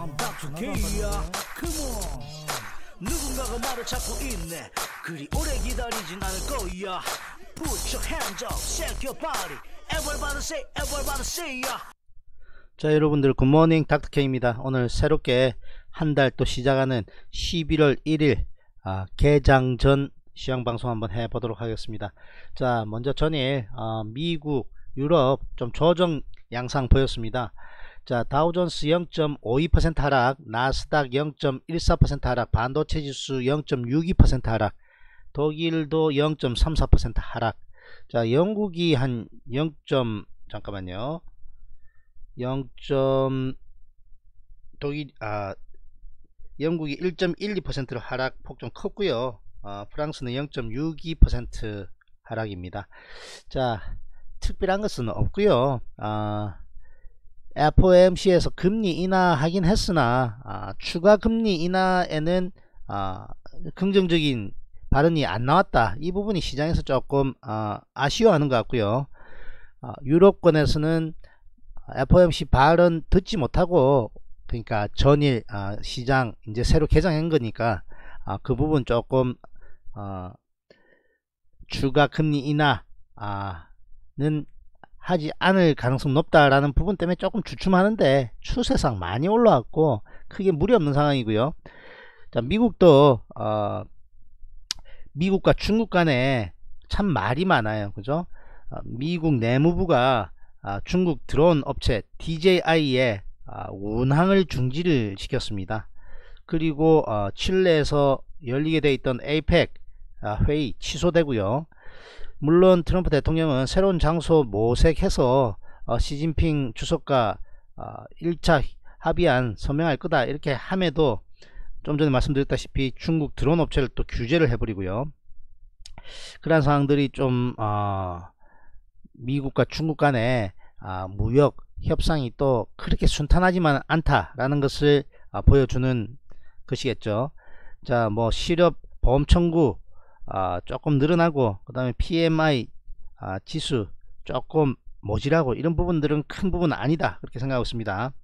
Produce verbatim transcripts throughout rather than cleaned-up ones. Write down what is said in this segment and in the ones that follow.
I'm 닥터 K야. Come on. 누군가가 말을 찾고 있네. 그리 오래 기다리진 않을 거야. Put your hands up, shake your body. Everybody say, everybody say ya. 자, 여러분들 굿모닝 닥터 K입니다. 오늘 새롭게 한 달 또 시작하는 십일월 일일 아, 개장 전 시황방송 한번 해보도록 하겠습니다. 자, 먼저 전일 어, 미국, 유럽 좀 조정 양상 보였습니다. 자, 다우존스 영 점 오이 퍼센트 하락, 나스닥 영 점 일사 퍼센트 하락, 반도체 지수 영 점 육이 퍼센트 하락, 독일도 영 점 삼사 퍼센트 하락. 자, 영국이 한 영. 잠깐만요. 영. 독일 아 영국이 일 점 일이 퍼센트로 하락폭 좀 컸고요. 어, 프랑스는 영 점 육이 퍼센트 하락입니다. 자, 특별한 것은 없고요. 어, 에프오엠씨에서 금리 인하하긴 했으나 아, 추가 금리 인하에는 아, 긍정적인 발언이 안 나왔다. 이 부분이 시장에서 조금 아, 아쉬워하는 것 같고요. 아, 유럽권에서는 에프오엠씨 발언 듣지 못하고, 그러니까 전일 아, 시장 이제 새로 개장한 거니까 아, 그 부분 조금 어, 추가 금리 인하는 하지 않을 가능성 높다라는 부분 때문에 조금 주춤하는데 추세상 많이 올라왔고 크게 무리 없는 상황이고요. 자, 미국도 어, 미국과 중국 간에 참 말이 많아요. 그죠? 어, 미국 내무부가 어, 중국 드론 업체 디제이아이에 어, 운항을 중지를 시켰습니다. 그리고 어, 칠레에서 열리게 돼 있던 에이펙 어, 회의 취소되고요. 물론 트럼프 대통령은 새로운 장소 모색해서 어, 시진핑 주석과 어, 일 차 합의안 서명할 거다 이렇게 함에도 좀 전에 말씀드렸다시피 중국 드론 업체를 또 규제를 해버리고요. 그러한 상황들이 좀 어, 미국과 중국 간의 어, 무역 협상이 또 그렇게 순탄하지만 않다라는 것을 어, 보여주는 것이겠죠. 자, 뭐 실업 보험 청구 어, 조금 늘어나고, 그 다음에 피엠아이 어, 지수 조금 모질하고, 이런 부분들은 큰 부분은 아니다 그렇게 생각하고 있습니다.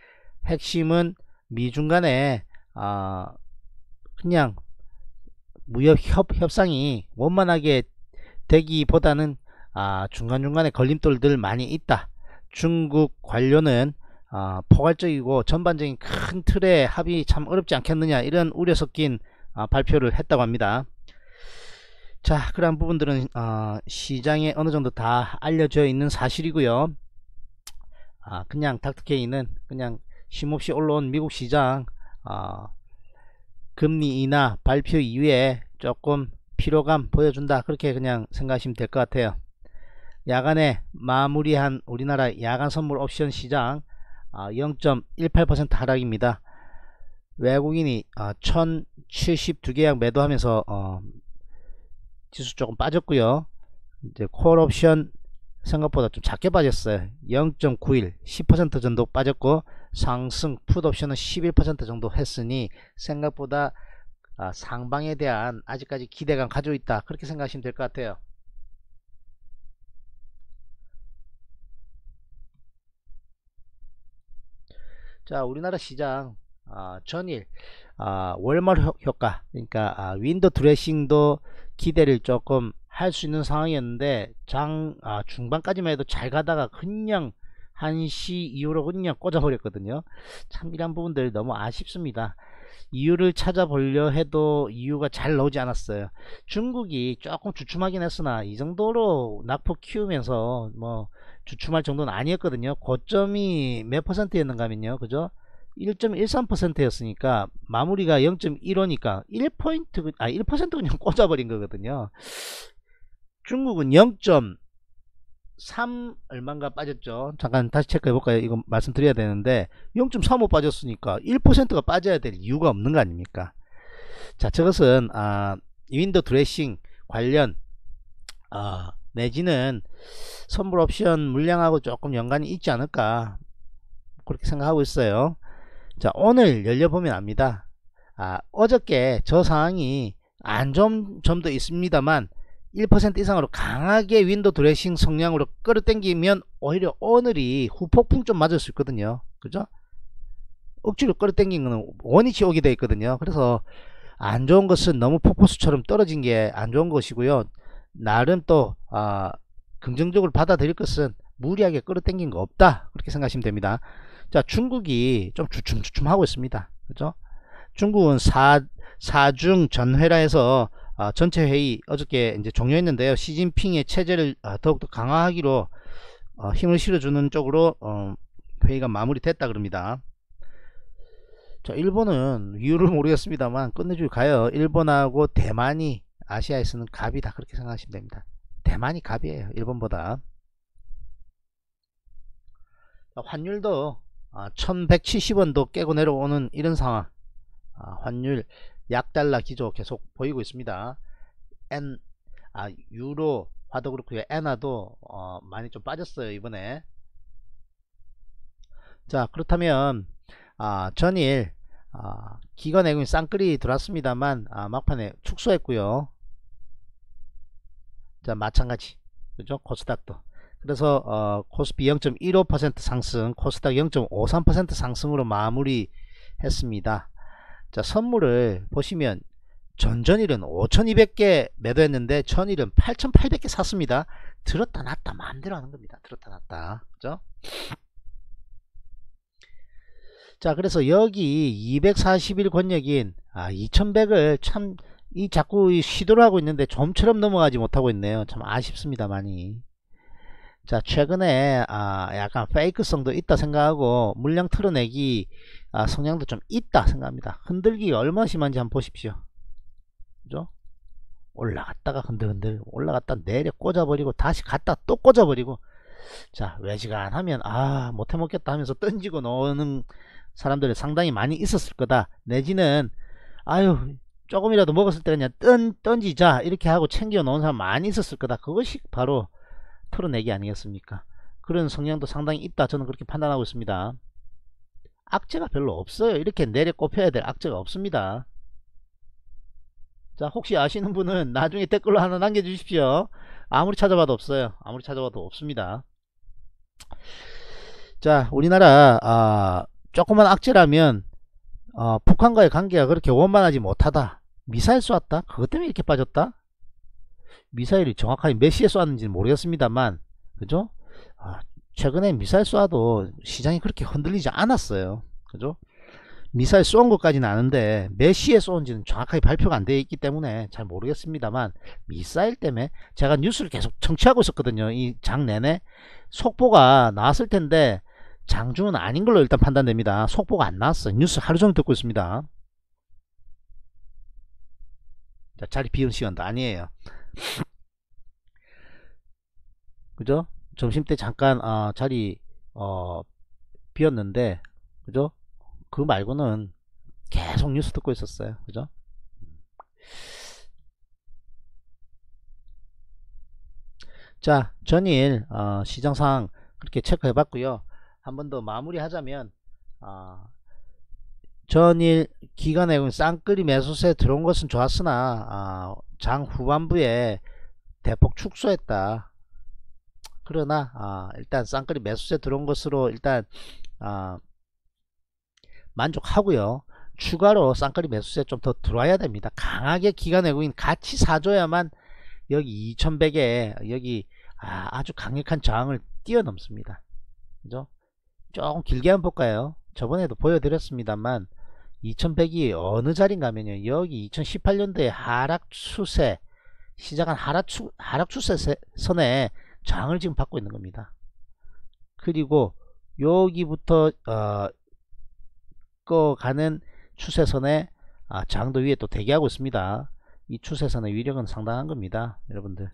핵심은 미중 간에 어, 그냥 무역 협, 협상이 원만하게 되기보다는 아, 중간중간에 걸림돌들 많이 있다. 중국 관료는 어, 포괄적이고 전반적인 큰 틀의 합의 참 어렵지 않겠느냐, 이런 우려 섞인 어, 발표를 했다고 합니다. 자, 그러한 부분들은 어, 시장에 어느정도 다 알려져 있는 사실이고요. 아, 그냥 닥터케이는 그냥 쉼없이 올라온 미국 시장 어, 금리 인하 발표 이후에 조금 피로감 보여준다, 그렇게 그냥 생각하시면 될 것 같아요. 야간에 마무리한 우리나라 야간 선물 옵션 시장 어, 영 점 일팔 퍼센트 하락입니다. 외국인이 어, 천칠십이 계약 매도하면서 어, 지수 조금 빠졌고요. 이제 콜 옵션 생각보다 좀 작게 빠졌어요. 영 점 구일, 십 퍼센트 정도 빠졌고, 상승 풋 옵션은 십일 퍼센트 정도 했으니 생각보다 아, 상방에 대한 아직까지 기대감 가지고 있다, 그렇게 생각하시면 될 것 같아요. 자, 우리나라 시장 아, 전일 아, 월말 효과, 그러니까 아, 윈도 드레싱도 기대를 조금 할 수 있는 상황이었는데 장 아, 중반까지만 해도 잘 가다가 그냥 한 시 이후로 그냥 꽂아 버렸거든요. 참 이런 부분들 너무 아쉽습니다. 이유를 찾아보려 해도 이유가 잘 나오지 않았어요. 중국이 조금 주춤하긴 했으나 이 정도로 낙폭 키우면서 뭐 주춤할 정도는 아니었거든요. 고점이 몇 퍼센트였는가 하면요, 그죠? 일 점 일삼 퍼센트 였으니까 마무리가 영 점 일오니까 일 포인트, 아 일 퍼센트 그냥 꽂아버린 거거든요. 중국은 영 점 삼 얼마인가 빠졌죠. 잠깐 다시 체크해 볼까요? 이거 말씀드려야 되는데 영 점 삼오 빠졌으니까 일 퍼센트가 빠져야 될 이유가 없는 거 아닙니까? 자, 저것은 아, 윈도 드레싱 관련 아, 내지는 선물 옵션 물량하고 조금 연관이 있지 않을까, 그렇게 생각하고 있어요. 자, 오늘 열려보면 압니다. 아, 어저께 저 상황이 안 좋은 점도 있습니다만 일 퍼센트 이상으로 강하게 윈도 드레싱 성향으로 끌어당기면 오히려 오늘이 후폭풍 좀 맞을 수 있거든요. 그죠? 억지로 끌어당기는 거는 원위치 오게 돼 있거든요. 그래서 안 좋은 것은 너무 폭포수처럼 떨어진 게 안 좋은 것이고요. 나름 또 아, 긍정적으로 받아들일 것은 무리하게 끌어당긴 거 없다, 그렇게 생각하시면 됩니다. 자, 중국이 좀 주춤주춤 하고 있습니다. 그죠? 중국은 사, 사중 전회라해서 어, 전체 회의 어저께 이제 종료했는데요. 시진핑의 체제를 어, 더욱더 강화하기로 어, 힘을 실어주는 쪽으로 어, 회의가 마무리됐다 그럽니다. 자, 일본은 이유를 모르겠습니다만 끝내주고 가요. 일본하고 대만이 아시아에서는 갑이다, 그렇게 생각하시면 됩니다. 대만이 갑이에요, 일본보다. 환율도 아, 천백칠십 원도 깨고 내려오는 이런 상황. 아, 환율 약달러 기조 계속 보이고 있습니다. 엔, 아, 유로 화도 그렇고요. 엔화도 어, 많이 좀 빠졌어요, 이번에. 자, 그렇다면 아, 전일 아, 기관 외국인 쌍끌이 들어왔습니다만 아, 막판에 축소했고요. 자, 마찬가지, 그죠? 코스닥도. 그래서 어, 코스피 영 점 일오 퍼센트 상승, 코스닥 영 점 오삼 퍼센트 상승으로 마무리 했습니다. 자, 선물을 보시면 전전일은 오천이백 개 매도했는데 전일은 팔천팔백 개 샀습니다. 들었다 놨다 마음대로 하는 겁니다. 들었다 놨다, 그죠? 자, 그래서 여기 이백사십 일 권역인 아, 이천백을 참 이 자꾸 시도를 하고 있는데 좀처럼 넘어가지 못하고 있네요. 참 아쉽습니다, 많이. 자, 최근에 아, 약간 페이크성도 있다 생각하고 물량 털어내기 아, 성향도 좀 있다 생각합니다. 흔들기가 얼마나 심한지 한번 보십시오. 그죠? 올라갔다가 흔들흔들, 올라갔다 내려 꽂아버리고 다시 갔다 또 꽂아버리고. 자, 외지간하면 아, 못해 먹겠다 하면서 던지고 노는 사람들이 상당히 많이 있었을 거다. 내지는 아유, 조금이라도 먹었을 때 그냥 던, 던지자 이렇게 하고 챙겨 놓은 사람 많이 있었을 거다. 그것이 바로 털어내기 아니겠습니까? 그런 성향도 상당히 있다, 저는 그렇게 판단하고 있습니다. 악재가 별로 없어요. 이렇게 내려 꼽혀야 될 악재가 없습니다. 자, 혹시 아시는 분은 나중에 댓글로 하나 남겨주십시오. 아무리 찾아봐도 없어요. 아무리 찾아봐도 없습니다. 자, 우리나라 아, 조그만 악재라면 어, 북한과의 관계가 그렇게 원만하지 못하다. 미사일 쏘았다? 그것 때문에 이렇게 빠졌다? 미사일이 정확하게 몇 시에 쏘았는지는 모르겠습니다만, 그죠? 아, 최근에 미사일 쏘아도 시장이 그렇게 흔들리지 않았어요. 그죠? 미사일 쏜 것까지는 아는데 몇 시에 쏜지는 정확하게 발표가 안 되어 있기 때문에 잘 모르겠습니다만, 미사일 때문에 제가 뉴스를 계속 청취하고 있었거든요. 이 장 내내 속보가 나왔을 텐데 장중은 아닌 걸로 일단 판단됩니다. 속보가 안 나왔어요. 뉴스 하루 종일 듣고 있습니다. 자, 자리 비운 시간도 아니에요. 그죠? 점심때 잠깐 어, 자리 어, 비었는데, 그죠? 그 말고는 계속 뉴스 듣고 있었어요. 그죠? 자, 전일 어, 시장 상황 그렇게 체크해 봤고요. 한 번 더 마무리 하자면 어, 전일 기간에 쌍끌이 매수세 들어온 것은 좋았으나 어, 장 후반부에 대폭 축소했다. 그러나 어, 일단 쌍끌이 매수세 들어온 것으로 일단 어, 만족하고요. 추가로 쌍끌이 매수세 좀 더 들어와야 됩니다. 강하게 기관 외국인 같이 사줘야만 여기 이천백에 여기 아, 아주 강력한 저항을 뛰어넘습니다. 그죠? 조금 길게 한번 볼까요? 저번에도 보여드렸습니다만 이천백이 어느 자리인가 하면요, 여기 이천십팔 년도에 하락 추세 시작한 하락, 추, 하락 추세선에 저항을 지금 받고 있는 겁니다. 그리고 여기부터 어, 꺼가는 추세선에 아, 저항도 위에 또 대기하고 있습니다. 이 추세선의 위력은 상당한 겁니다, 여러분들.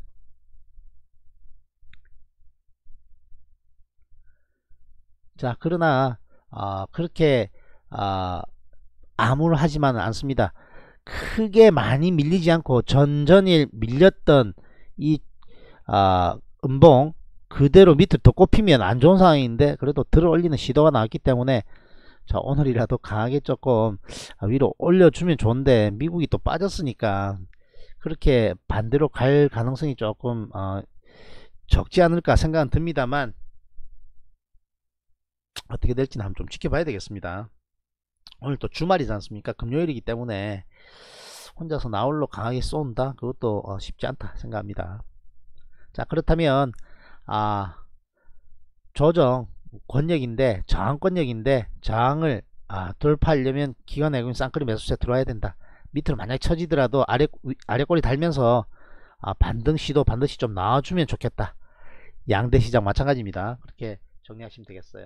자, 그러나 어, 그렇게 어, 암울하지만은 않습니다. 크게 많이 밀리지 않고 전전일 밀렸던 이 어, 음봉 그대로 밑으로 더 꼽히면 안 좋은 상황인데, 그래도 들어 올리는 시도가 나왔기 때문에 자, 오늘이라도 강하게 조금 위로 올려주면 좋은데, 미국이 또 빠졌으니까 그렇게 반대로 갈 가능성이 조금 어, 적지 않을까 생각은 듭니다만, 어떻게 될지는 한번 좀 지켜봐야 되겠습니다. 오늘 또 주말이지 않습니까? 금요일이기 때문에 혼자서 나홀로 강하게 쏜다? 그것도 어, 쉽지 않다 생각합니다. 자, 그렇다면 아 조정 권역인데 저항권역인데 저항을 아, 돌파하려면 기관 외국인 쌍끌이 매수세 들어와야 된다. 밑으로 만약에 처지더라도 아래, 아래 꼬리 달면서 아, 반등 시도 반드시 좀 나와주면 좋겠다. 양대 시장 마찬가지입니다. 그렇게 정리하시면 되겠어요.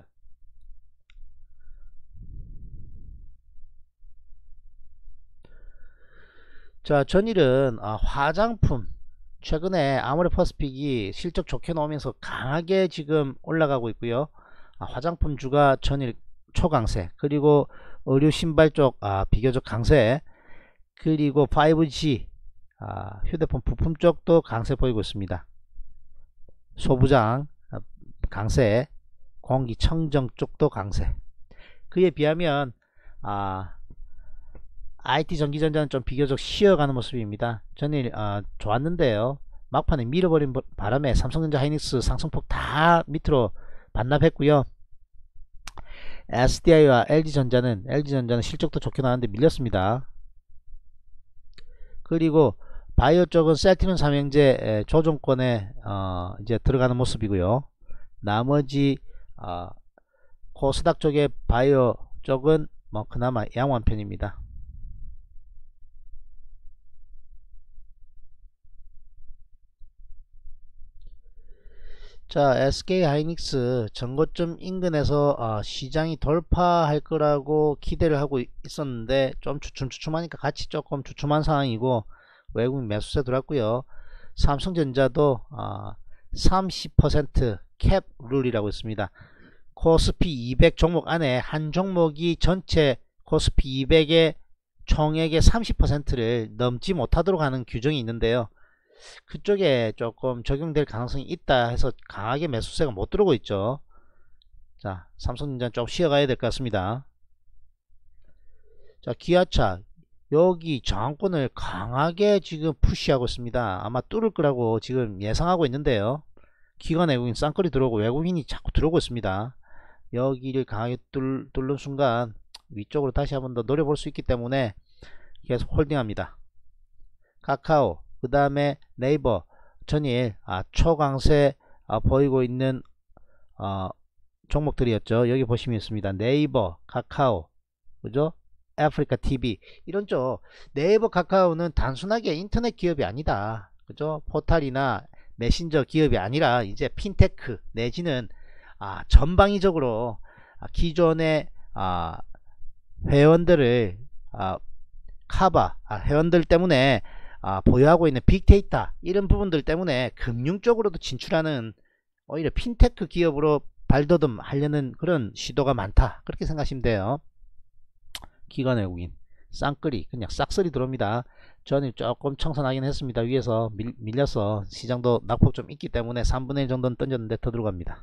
자, 전일은 아, 화장품 최근에 아모레퍼스픽이 실적 좋게 나오면서 강하게 지금 올라가고 있고요. 아, 화장품주가 전일 초강세, 그리고 의류 신발 쪽 아, 비교적 강세, 그리고 파이브지 아, 휴대폰 부품 쪽도 강세 보이고 있습니다. 소부장 아, 강세, 공기청정 쪽도 강세. 그에 비하면 아, 아이티 전기전자는 좀 비교적 쉬어가는 모습입니다. 전일 아, 좋았는데요. 막판에 밀어버린 바람에 삼성전자, 하이닉스, 상승폭 다 밑으로 반납했고요. 에스디아이와 엘지전자는 엘지전자는 실적도 좋게 나왔는데 밀렸습니다. 그리고 바이오 쪽은 셀트리온 삼형제 조정권에 어, 이제 들어가는 모습이고요. 나머지 어, 코스닥 쪽의 바이오 쪽은 뭐 그나마 양호한 편입니다. 자, 에스케이하이닉스 전고점 인근에서 어, 시장이 돌파할 거라고 기대를 하고 있었는데 좀 주춤주춤하니까 같이 조금 주춤한 상황이고 외국인 매수세 들어왔고요. 삼성전자도 어, 삼십 퍼센트 캡 룰이라고 있습니다. 코스피 이백 종목 안에 한 종목이 전체 코스피 이백의 총액의 삼십 퍼센트를 넘지 못하도록 하는 규정이 있는데요. 그쪽에 조금 적용될 가능성이 있다 해서 강하게 매수세가 못 들어오고 있죠. 자, 삼성전자는 좀 쉬어가야 될 것 같습니다. 자, 기아차 여기 저항권을 강하게 지금 푸시하고 있습니다. 아마 뚫을 거라고 지금 예상하고 있는데요. 기관 외국인 쌍끌이 들어오고 외국인이 자꾸 들어오고 있습니다. 여기를 강하게 뚫, 뚫는 순간 위쪽으로 다시 한번 더 노려볼 수 있기 때문에 계속 홀딩합니다. 카카오, 그 다음에 네이버 전일 아, 초강세 아, 보이고 있는 어, 종목들이었죠. 여기 보시면 있습니다. 네이버, 카카오, 그죠? 아프리카 티비 이런 쪽. 네이버, 카카오는 단순하게 인터넷 기업이 아니다. 그죠? 포탈이나 메신저 기업이 아니라 이제 핀테크 내지는 아, 전방위적으로 아, 기존의 아, 회원들을 아, 카바 아, 회원들 때문에 아, 보유하고 있는 빅데이터 이런 부분들 때문에 금융 쪽으로도 진출하는 오히려 핀테크 기업으로 발돋움 하려는 그런 시도가 많다. 그렇게 생각하시면 돼요. 기관 외국인 쌍끌이 그냥 싹쓸이 들어옵니다. 전일 조금 청산하긴 했습니다. 위에서 밀, 밀려서 시장도 낙폭 좀 있기 때문에 삼분의 일 정도는 던졌는데 더 들어갑니다.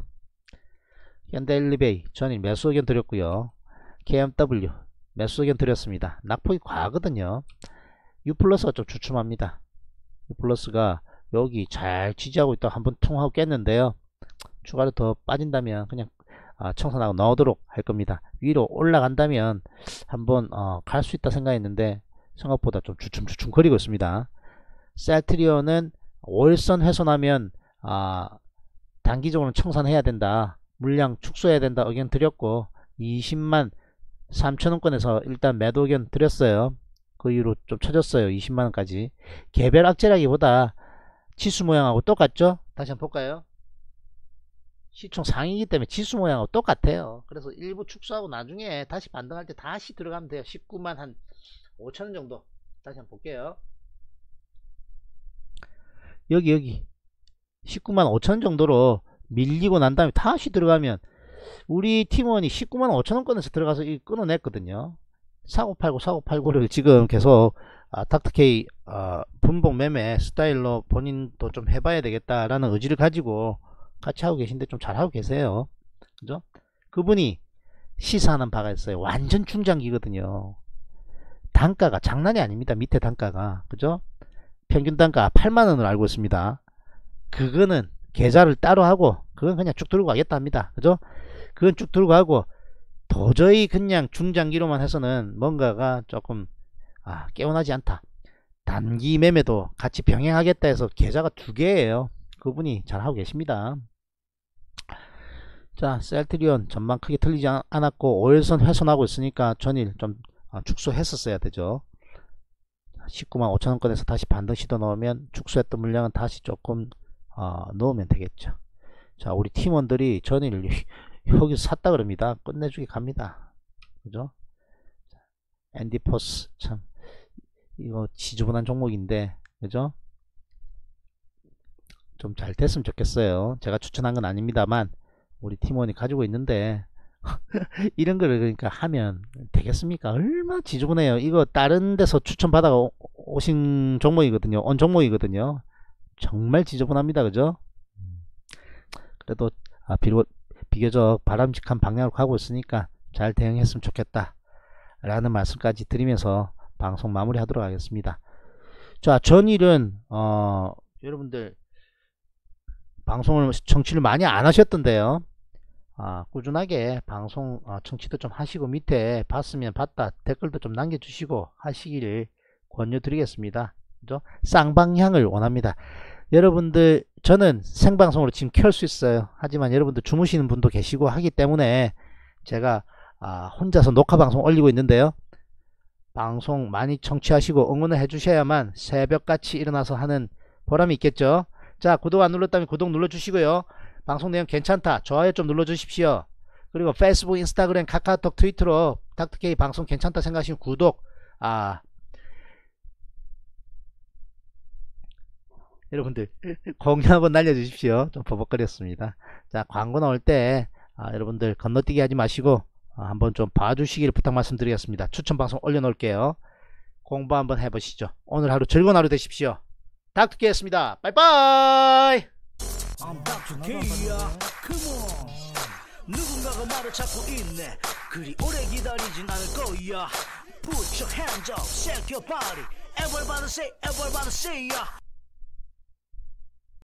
현대일리베이 전일 매수 의견 드렸고요. 케이엠더블유 매수 의견 드렸습니다. 낙폭이 과하거든요. 유플러스가 좀 주춤합니다. 유플러스가 여기 잘 지지하고 있다가 한번 통하고 깼는데요. 추가로 더 빠진다면 그냥 아, 청산하고 나오도록 할 겁니다. 위로 올라간다면 한번 어, 갈 수 있다 생각했는데 생각보다 좀 주춤주춤 거리고 있습니다. 셀트리온은 월선 훼손하면 아, 단기적으로 청산해야 된다. 물량 축소해야 된다 의견 드렸고 이십만 삼천원권에서 일단 매도 의견 드렸어요. 그 이후로 좀 쳐졌어요. 이십만원까지. 개별 악재라기보다 지수 모양하고 똑같죠? 다시 한번 볼까요? 시총 상위이기 때문에 지수 모양하고 똑같아요. 그래서 일부 축소하고 나중에 다시 반등할 때 다시 들어가면 돼요. 십구만 한 오천원 정도. 다시 한번 볼게요. 여기 여기 십구만 오천원 정도로 밀리고 난 다음에 다시 들어가면 우리 팀원이 십구만 오천원권에서 들어가서 이 끊어냈거든요. 사고팔고 사고팔고를 지금 계속 아, 닥터케이 아, 분봉 매매 스타일로 본인도 좀 해봐야 되겠다라는 의지를 가지고 같이 하고 계신데 좀 잘하고 계세요. 그죠? 그분이 시사하는 바가 있어요. 완전 중장기거든요. 단가가 장난이 아닙니다. 밑에 단가가. 그죠? 평균 단가 팔만원을 알고 있습니다. 그거는 계좌를 따로 하고 그건 그냥 쭉 들고 가겠다 합니다. 그죠? 그건 쭉 들고 가고 도저히 그냥 중장기로만 해서는 뭔가가 조금 아, 깨어나지 않다. 단기 매매도 같이 병행하겠다 해서 계좌가 두 개예요. 그분이 잘하고 계십니다. 자, 셀트리온 전망 크게 틀리지 않았고 오일선 훼손하고 있으니까 전일 좀 축소했었어야 되죠. 십구만 오천원권에서 다시 반등 시도 넣으면 축소했던 물량은 다시 조금 어, 넣으면 되겠죠. 자, 우리 팀원들이 전일 여기서 샀다 그럽니다. 끝내주기 갑니다. 그죠? 앤디포스 참 이거 지저분한 종목인데 그죠? 좀 잘 됐으면 좋겠어요. 제가 추천한 건 아닙니다만 우리 팀원이 가지고 있는데 이런 걸 그러니까 하면 되겠습니까? 얼마나 지저분해요. 이거 다른 데서 추천 받아 오신 종목이거든요. 온 종목이거든요. 정말 지저분합니다. 그죠? 그래도 아, 비록 비교적 바람직한 방향으로 가고 있으니까 잘 대응했으면 좋겠다 라는 말씀까지 드리면서 방송 마무리 하도록 하겠습니다. 자, 전일은 어, 여러분들 방송을 청취를 많이 안 하셨던데요. 아, 꾸준하게 방송 어, 청취도 좀 하시고 밑에 봤으면 봤다 댓글도 좀 남겨주시고 하시기를 권유드리겠습니다. 그죠? 쌍방향을 원합니다. 여러분들 저는 생방송으로 지금 켤 수 있어요. 하지만 여러분들 주무시는 분도 계시고 하기 때문에 제가 아, 혼자서 녹화 방송 올리고 있는데요. 방송 많이 청취하시고 응원을 해주셔야만 새벽같이 일어나서 하는 보람이 있겠죠. 자, 구독 안 눌렀다면 구독 눌러주시고요. 방송 내용 괜찮다 좋아요 좀 눌러주십시오. 그리고 페이스북, 인스타그램, 카카오톡, 트위터로 닥터케이 방송 괜찮다 생각하시면 구독 아 여러분들 공유 한번 날려주십시오. 좀 버벅거렸습니다. 자, 광고 나올 때 아, 여러분들 건너뛰기 하지 마시고 아, 한번 좀 봐주시기를 부탁 말씀드리겠습니다. 추천 방송 올려놓을게요. 공부 한번 해보시죠. 오늘 하루 즐거운 하루 되십시오. 닥터케이였습니다. 빠이빠이. I'm 닥터케이야. Come on. 누군가가 말을 찾고 있네. 그리 오래 기다리진 않을 거야. Put your hands up, shake your body. Everybody say, everybody say, yeah.